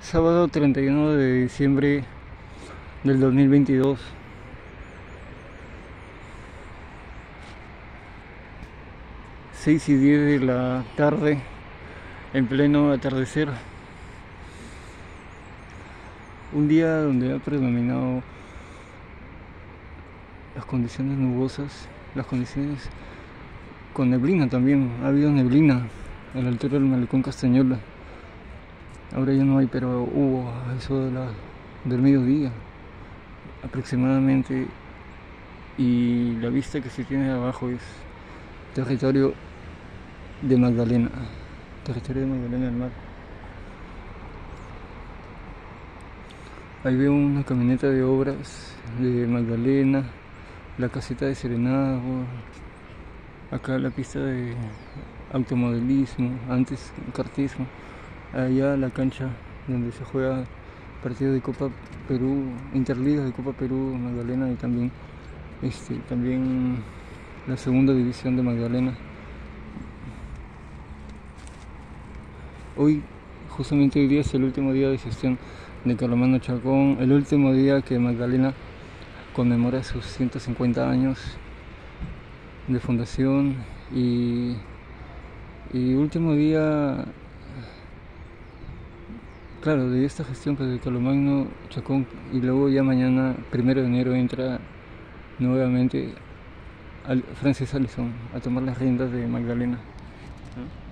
Sábado 31 de diciembre del 2022, 6:10 de la tarde, en pleno atardecer. Un día donde ha predominado las condiciones nubosas, las condiciones con neblina también. Ha habido neblina a la altura del malecón Castañola. Ahora ya no hay, pero hubo a eso del mediodía aproximadamente, y la vista que se tiene de abajo es territorio de Magdalena, territorio de Magdalena del Mar. Ahí veo una camioneta de obras de Magdalena, la caseta de Serenazgo, acá la pista de automodelismo, antes kartismo, allá la cancha donde se juega partido de Copa Perú, Interligas de Copa Perú, Magdalena, y también la segunda división de Magdalena. Justamente hoy día es el último día de gestión de Carlomagno Chacón, el último día que Magdalena conmemora sus 150 años de fundación, y último día, claro, de esta gestión, pues, de Carlomagno Chacón, y luego ya mañana, 1 de enero, entra nuevamente Francis Allison a tomar las riendas de Magdalena, ¿no?